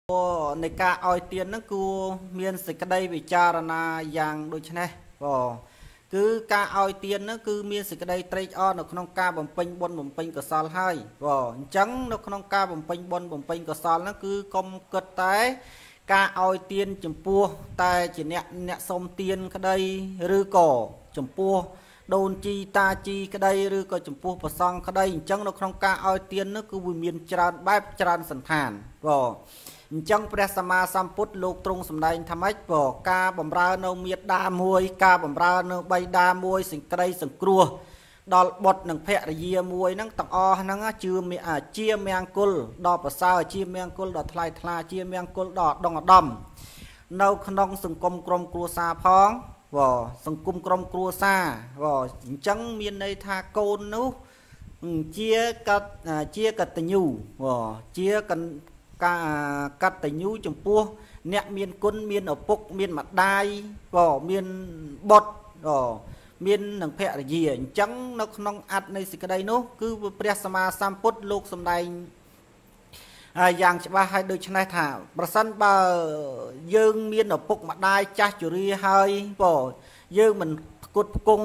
ในการออยเตียนนั่นกูมีนสิกได้วิจารณาอย่างโดยเฉพาะบ่คือการออยเตียนนั่นคือมีสิกได้เตยอ้อนในขนมกาบ่มเป็นบนบ่มเป็นกษลให้บ่จังในขนมกาบ่มเป็นบนบ่มเป็นกษลนั่นคือกรมกฎแต่การออยเตียนจมปัวแต่จีเนี่ยสมเตียนก็ได้หรือก่อจมปัวโดนจีตาจีก็ได้หรือก็จมปัวประซองก็ได้จังในขนมกาออยเตียนนั่นคือวิมีนจราแบบจราสันธานบ่จังพระสัมมาสัมพุทธโลกตรงสำได้ทำให้บอกกาบำราโนเมียดามวยกาบำราโนใบดามวยสิ่งใดสิ่งกลัวดอลบดหนึ่งเพะเยียมวยนั่งตังอนั่งจือมีเจียเมียงกุลดอประสาวเจียเมียงกุลดอทลายทลาเจียเมียงกุลดอดองดอมเนาขนมสังคมกรมครัวซาพ้องว่าสังคมกรมครัวซาว่าจังมีในทาโกนนู้เจียกัดตะยูว่าเจียกันกัดแต่ยูจมปัวเนี่ยมีนกุนมีนอปุกมีนมัดได้ก็มีนบดก็มีนหนังเพะเยี่ยจังนักน้องอัดในสิกใดนู้คือพระสัมมาสัมพุทธโลกสมัยอย่างจะว่าให้โดยชนะถาประสันบ่ยืงมีนอปุกมัดได้จักจุรีให้ก็ยืงมันกุดกุ้ง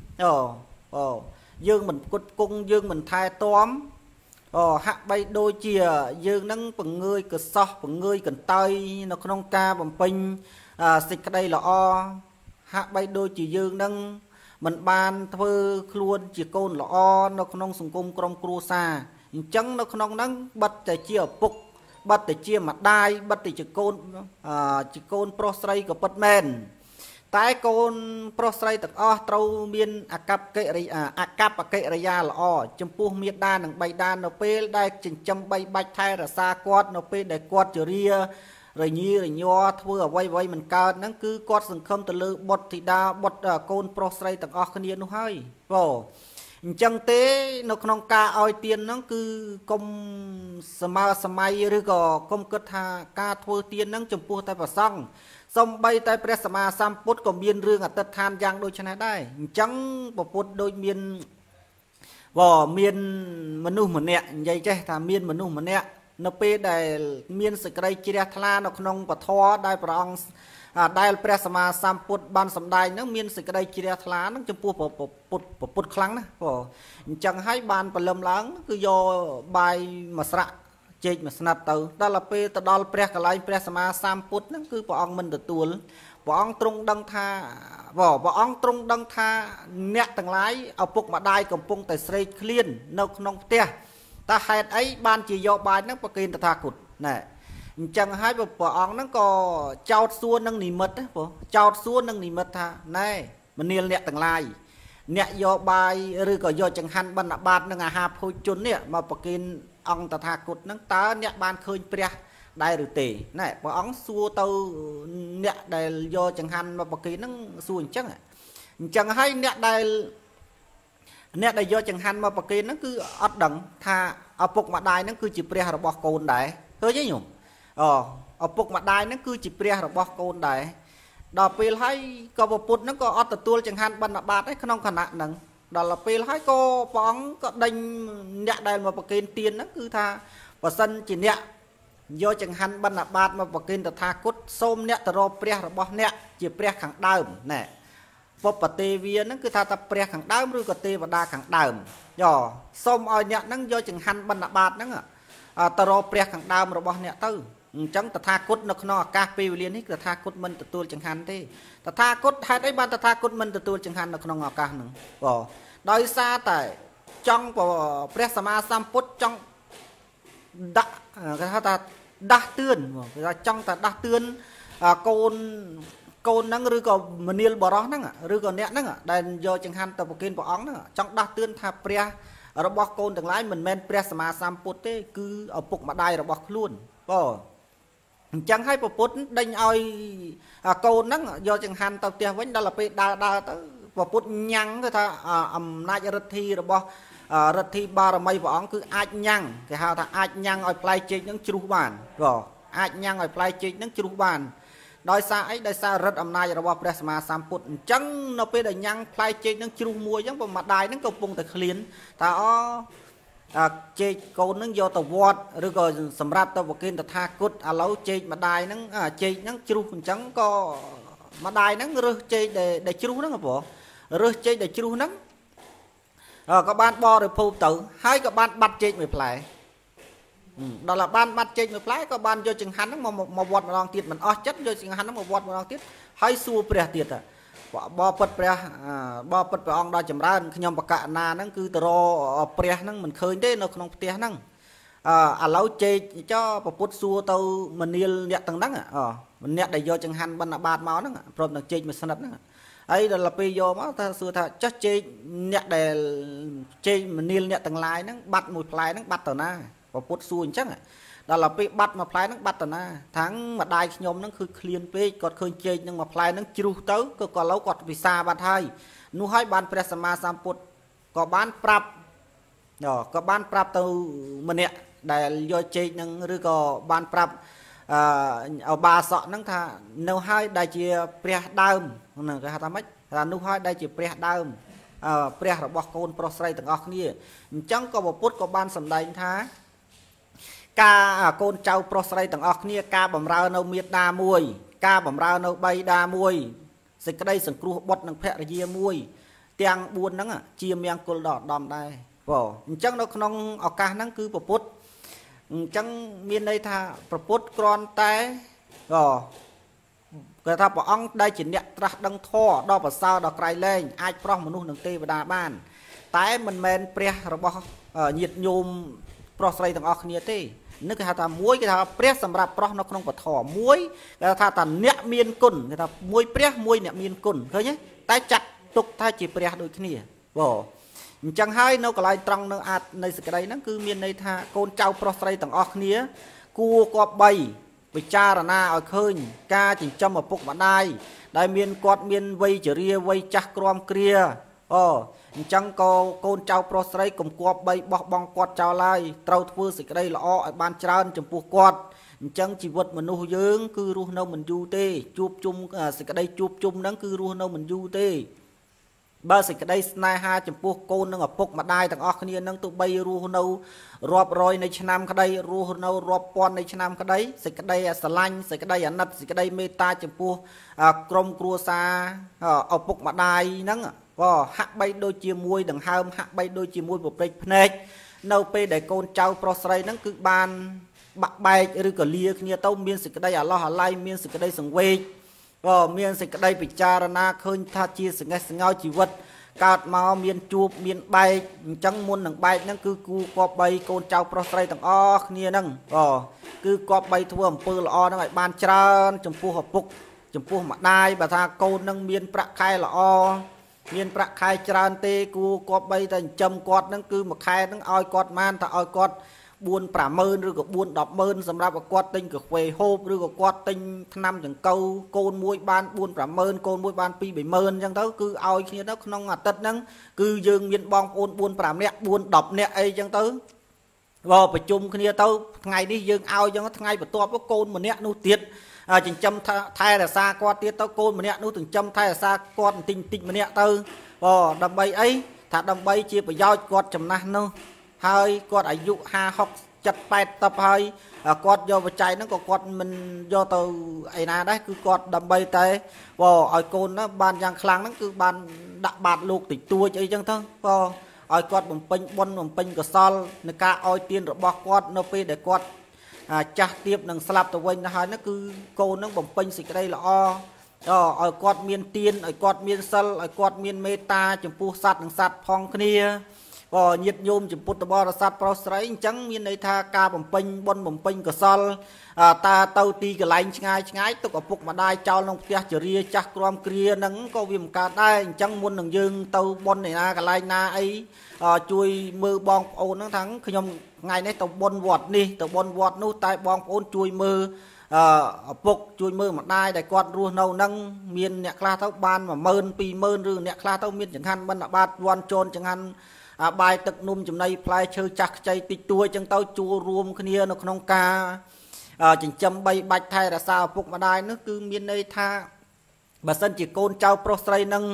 ยืงมันกุดกุ้งยืงมันทายต้อมหักใบโดยเจียยืงนั่งปังเงยกระซอกปังเงยกันไตนกน้องกาบังปิงสิกได้ละอหักใบโดยจียืงนั่งมันบานเธอคลวนจีโกนละอนกน้องสังคมกรมครูซาจังนกน้องนั่งบัดแต่เจียปุกบัดแต่เจียมัดได้บัดแต่จีโกนโปรไซกับปัดแมนตายโกนโปรไซตักอ้อเต้าเมียนอากับเกะระยาละอ้อจมพูเมียด้านหนังใบด้านนเปได้จิงจำใบใบไทยระซากอดนเปได้กอดจรียระยีระยอเพื่อไว้มันเกิดนั่นคือกอดสังคมตะลือบทธิดาบทโกนโปรไซตักอ้อขณียนุให้บ่จังเต้นกน้องกาออยเตียนนั่นคือกรมสมัยหรือก็กรมกฎากาทัวเตียนนั่งจมพูแต่ประซังสมใบแต่พระสัมมาสัมพุทธก็มีเรื่องอัตถานอย่างโดยชนะได้จังประพุทธโดยมีว่ามีมนุษย์เหมือนเนี่ยใหญ่ใจถ้ามีมนุษย์เหมือนเนี่ยนเปได้มีสกายจิรธานกนงปะทอได้ประองได้พระสัมมาสัมพุทธบันสำได้นั่งมีสกายจิรธานั่งจมพูพุทธครั้งนะก็จังให้บานประเลิมล้างคือโยใบมัสระเจดมาสนับตัวดอลเปตดอลเปรียกอะไรเปรียสมาสามพุทธนั่นคือพระองค์มันตัวพระองค์ตรงดังท่าพระองค์ตรงดังท่าเนี่ยต่างหลายเอาปุกมาได้กับปุงแต่เสยเคลียนนกนองเตี้ยตาเหตุไอ้บานจีโยบายนั่งประกินตถาคตนี่จังให้พระองค์นั่งก็เจ้าส่วนนั่งนิมิตนะพอเจ้าส่วนนั่งนิมิตท่านี่มันเนียนเนี่ยต่างหลายเนี่ยโยบายหรือก็โยจังหันบรรณาบาตนั่งอาหาพูจุนเนี่ยมาประกินองตถาคตนั่งตาเนี่ยบานเคยเปรียได้หรือเตะนี่พระองค์สู้ตัวเนี่ยได้โยจังหันมาปกีนั่งสู้จังให้เนี่ยได้โยจังหันมาปกีนั่นคืออัดดังถ้าเอาปกมาได้นั่นคือจิเปรียระบอกโกนได้เฮ้ยยังอยู่เอาปกมาได้นั่นคือจิเปรียระบอกโกนได้ดอกปีให้ก็ปุตนั่นก็อัดตัวจังหันบรรณาบาตให้ขนมขณะนั่งดอลปีให้ก็ปองก็ดังเนี่ยได้มาประกินเตียนนั่นคือท่าประสันจีเนี่ยโยจังหันบรรณาบาตมาประกินตถาคตส้มเนี่ยตรอเปรียระบอบเนี่ยจีเปรียขังดาวเนี่ยปปเตเวียนั่นคือท่าตะเปรียขังดาวหรือก็เทวดาขังดาวย่อส้มอ้อยเนี่ยนั่งโยจังหันบรรณาบาตนั่งตรอเปรียขังดาวระบอบเนี่ยตื้อจังตถาคตนกนอกาปีเรียนนี่ตถาคตมันตัวจังหันที่ตถาคตให้ได้บรรตถาคตมันตัวจังหันนกนอกาหนึ่งบ่โดยซาแต่จังพระสัมมาสัมพุทธจังดักเตือนจังแต่ดักเตือนโกนนั่งหรือก็มันเนียลบอร้องนั่งหรือก็เนี่ยนั่งได้โยจังหันแต่ปกินปองนั่งจังดักเตือนถ้าเปรียระบบโกนต่างหลายเหมือนแมนเปรียสัมมาสัมพุทธคือเอาปุกมาได้ระบบล้วนก็จังให้ปพุทธได้เอาโกนนั่งโยจังหันแต่เตี้ยไว้ได้ละไปได้พระพุทธยังก็ถ้าอำนาจฤทธิ์ระบฤทธิ์บารมีพระองค์คืออาจยังคือหาถ้าอาจยังเอาปลายจิตนั่งจุบานก็อาจยังเอาปลายจิตนั่งจุบานโดยซาไอ้โดยซาฤทธิ์อำนาจระบพระสัมมาสัมพุทธจังเราไปได้ยังปลายจิตนั่งจุบมวยยังประมาทได้นั่งกระปงแต่เคลียนแต่ចេកកូននឹងយកទៅវត្តឬក៏សម្រាប់ទៅប្រគេនតថាគតឥឡូវចេកម្ដាយហ្នឹងចេកហ្នឹងជ្រុះអញ្ចឹងក៏ម្ដាយហ្នឹងរើសចេកដែលជ្រុះហ្នឹងបងរើសចេកដែលជ្រុះហ្នឹងក៏បានបរិភោគទៅហើយក៏បានបាត់ចេកមួយផ្លែដល់បានបាត់ចេកមួយផ្លែក៏បានយកចង្ហាន់ហ្នឹងមកវត្តម្ដងទៀតមិនអស់ចិត្តយកចង្ហាន់ហ្នឹងមកវត្តម្ដងទៀតហើយសួរព្រះទៀតបបពុតព្រះអង្គដល់ចម្រើនខ្ញុំបកណាហ្នឹងគឺទៅរកព្រះហ្នឹងមិនឃើញទេនៅក្នុងផ្ទះហ្នឹងឥឡូវចេកចោពពុទ្ធសួរទៅមនាលអ្នកទាំងហ្នឹងអ្នកដែលយកចង្ហាន់បណ្ឌបាតមកហ្នឹងព្រមនឹងចេកមួយស្និតហ្នឹងហើយដល់ពេលយកមកថាសួរថាចុះចេកអ្នកដែលចេកមនាលអ្នកទាំងឡាយហ្នឹងបាត់មួយផ្លែហ្នឹងបាត់ទៅណាពពុទ្ធសួរអញ្ចឹងដល់ពេលបាត់មួយផ្លែហ្នឹងបាត់ទៅណាថាងម្ដាយខ្ញុំហ្នឹងគឺឃ្លានពេកគាត់ឃើញចេកហ្នឹងមួយផ្លែហ្នឹងជ្រុះទៅក៏ឥឡូវគាត់ពិសាបាត់ហើយនោះហើយបានព្រះសម្មាសម្ពុទ្ធក៏បានប្រាប់ទៅម្នាក់ដែលយកចេកហ្នឹងឬក៏បានប្រាប់ឧបាសកហ្នឹងថានៅហើយដែលជាព្រះដើមហ្នឹងគេហៅថាម៉េចថានោះហើយដែលជាព្រះដើមព្រះរបស់កូនប្រុសស្រីទាំងអស់គ្នាអញ្ចឹងក៏ពពុទ្ធក៏បានសម្ដែងថាការកូនចៅប្រុសស្រីទាំងអស់គ្នាការបម្រើនៅមេត្តាមួយការបម្រើនៅបៃតាមួយសេចក្តីសង្គ្រោះបុត្រនិងភរិយាមួយទាំង4ហ្នឹងជាមង្គលដល់ឧត្តមដែរបងអញ្ចឹងនៅក្នុងឱកាសហ្នឹងគឺពពុទ្ធអញ្ចឹងមានន័យថាព្រះពុទ្ធគ្រាន់តែគេថាព្រះអង្គដែលជាអ្នកត្រាស់ដឹងធម៌ដល់ប្រសើរដល់ក្រៃលែងអាចប្រោះមនុស្សនិងទេវតាបានតែមិនមែនព្រះរបស់ញាតិញោមប្រុសស្រីទាំងអស់គ្នាទេនេះគេហៅថាមួយគេថាព្រះសម្រាប់ប្រុសនៅក្នុងពធមួយគេថាអ្នកមានគុណគេថាមួយព្រះមួយអ្នកមានគុណឃើញទេតែចាត់ទុកថាជាព្រះដូចគ្នាបងអញ្ចឹងហើយនៅកន្លែងត្រង់នៅអាចនៃសេចក្តីហ្នឹងគឺមានន័យថាកូនចៅប្រុសស្រីទាំងអស់គ្នាគួរគប្បីពិចារណាឲ្យឃើញការចិញ្ចឹមឪពុកម្ដាយដែលគាត់មានវ័យជរាវ័យចាស់ក្រំគ្រាអញ្ចឹងក៏កូនចៅប្រុសស្រីកុំគប្បីបោះបង់គាត់ចោលឡើយត្រូវធ្វើសេចក្តីល្អឲ្យបានច្រើនចំពោះគាត់អញ្ចឹងជីវិតមនុស្សយើងគឺរស់នៅមិនយូរទេជួបជុំសេចក្តីជួបជុំហ្នឹងគឺរស់នៅមិនយូរទេបើសេចក្តីស្នេហាចំពោះកូននិងឪពុកម្ដាយទាំងអស់គ្នានឹងទោះបីរស់នៅរាប់រយនៃឆ្នាំក្តីរស់នៅរាប់ពាន់នៃឆ្នាំក្តីសេចក្តីស្រឡាញ់សេចក្តីអាណិតសេចក្តីមេត្តាចំពោះក្រុមគ្រួសារឪពុកម្ដាយហ្នឹងហាក់បីដូចជាមួយដង្ហើមហាក់បីដូចជាមួយប្រព្រឹត្តភ្នែកនៅពេលដែលកូនចៅប្រុសស្រីហ្នឹងគឺបានបាក់បែកឬក៏លាគ្នាទៅមានសេចក្តីអាឡោះអាល័យមានសេចក្តីសង្វេគមានសេចក្តីពិចារណាឃើញថាជាសង្កេះសង្កោជីវិតកើតមកមានជួបមានបែកអញ្ចឹងមុននឹងបែកហ្នឹងគឺគូគប្បីកូនចៅប្រុសស្រីទាំងអស់គ្នាហ្នឹងគឺគប្បីធ្វើអំពើល្អហ្នឹងឲ្យបានច្រើនចំពោះឪពុកចំពោះម្ដាយបើថាកូនហ្នឹងមានប្រាក់ខែល្អមានប្រាក់ខែច្រើនទេគួរគាត់បីតែចិញ្ចឹមគាត់ហ្នឹងគឺមួយខែហ្នឹងឲ្យគាត់បានតែឲ្យគាត់ 4-50000 ឬក៏ 4-100000 សម្រាប់ឲ្យគាត់ទិញកាហ្វេហូបឬក៏គាត់ទិញថ្នាំចង្កូវកូនមួយបាន 4-50000 កូនមួយបាន 2-30000 អញ្ចឹងទៅគឺឲ្យគ្នាទៅក្នុងអាទិត្យហ្នឹងគឺយើងមានបងប្អូន 4-5 នាក់ 4-10 នាក់អីអញ្ចឹងទៅប្រជុំគ្នាទៅថ្ងៃនេះយើងឲ្យអញ្ចឹងថ្ងៃបន្ទាប់កូនម្នាក់នោះទៀតចិញ្ចឹមថែរក្សាគាត់ទៀតទៅកូនម្នាក់នោះចិញ្ចឹមថែរក្សាគាត់បន្តិចម្នាក់ទៅដើម្បីអីថាដើម្បីជាប្រយោជន៍គាត់ចំណាស់នោះហើយគាត់អាយុ50 60 70ហើយគាត់យកបច្ច័យហ្នឹងក៏គាត់មិនយកទៅអីណាដែរគឺគាត់ដើម្បីតែឲ្យកូនហ្នឹងបានយ៉ាងខ្លាំងហ្នឹងគឺបានដាក់បាតលោកតិចតួចអីចឹងទៅឲ្យគាត់បំពេញបុណ្យបំពេញកុសលនៃការឲ្យទានរបស់គាត់នៅពេលដែលគាត់ចាស់ទៀបនឹងស្លាប់ទៅវិញទៅហើយហ្នឹងគឺកូនហ្នឹងបំពេញសេចក្តីល្អឲ្យគាត់មានទានឲ្យគាត់មានសិលឲ្យគាត់មានមេត្តាចំពោះសត្វនិងសត្វផងគ្នាញាតិញោមចំពុទ្ធបរិស័ទប្រុសស្រីអញ្ចឹងមានន័យថាការបំពេញបុណ្យបំពេញកុសលតាទៅទីកន្លែងឆ្ងាយឆ្ងាយទុកឪពុកម្ដាយចោលក្នុងផ្ទះជរាចាស់ក្រំគ្រាហ្នឹងក៏វាមិនកើតដែរអញ្ចឹងមុននឹងយើងទៅបុណ្យឯណាកន្លែងណាអីជួយមើលបងប្អូនហ្នឹងថាខ្ញុំថ្ងៃនេះទៅបុណ្យវត្តនេះទៅបុណ្យវត្តនោះតែបងប្អូនជួយមើលឪពុកជួយមើលម្ដាយដែលគាត់រស់នៅហ្នឹងមានអ្នកខ្លះទៅបាន 10000 20000 ឬអ្នកខ្លះទៅមានចង្ហាន់បណ្ឌបាតវ័នជូនចង្ហាន់បាយទឹកនំចំណីផ្លែឈើចាស់ខ្ចីតិចតួចចឹងទៅជួលរួមគ្នានៅក្នុងការចិញ្ចឹមបីបាច់ថែរក្សាឪពុកម្ដាយនោះគឺមានន័យថាបើសិនជាកូនចៅប្រុសស្រីនឹង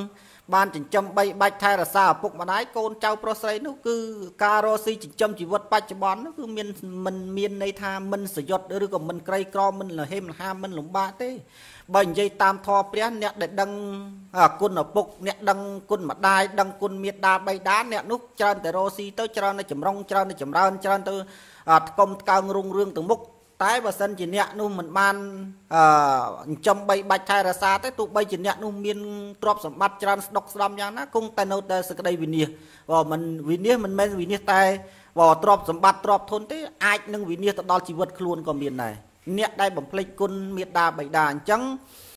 បានចិញ្ចឹមបីបាច់ថែរក្សាឪពុកម្ដាយកូនចៅប្រុសស្រីនោះគឺការរស់ស៊ីចិញ្ចឹមជីវិតបច្ចុប្បន្ននោះគឺមិនមានន័យថាមិនសយុទ្ធឬក៏មិនក្រីក្រមិនលហេមលហាមមិនលំបាកទេបើនិយាយតាមធម៌ព្រះអ្នកដែលដឹងគុណឪពុកអ្នកដឹងគុណម្ដាយដឹងគុណមេត្តាបិតាអ្នកនោះច្រើនតែរស់ស៊ីទៅច្រើនតែចម្រុងច្រើនតែចម្រើនច្រើនទៅថ្កុំថ្កើងរុងរឿងទៅមុខតែបើសិនជាអ្នកនោះមិនបានចិញ្ចឹមបីបាច់ថែរក្សាទេទោះបីជាអ្នកនោះមានទ្រព្យសម្បត្តិច្រើនស្ដុកស្ដំយ៉ាងណាគង់តែនៅតែសេចក្តីវិនាសមិនវិនាសមិនមែនវិនាសតែទ្រព្យសម្បត្តិទ្រព្យធនទេអាចនឹងវិនាសទៅដល់ជីវិតខ្លួនក៏មានដែរអ្នកដែលបំភ្លេចគុណមេត្តាបិតាអញ្ចឹង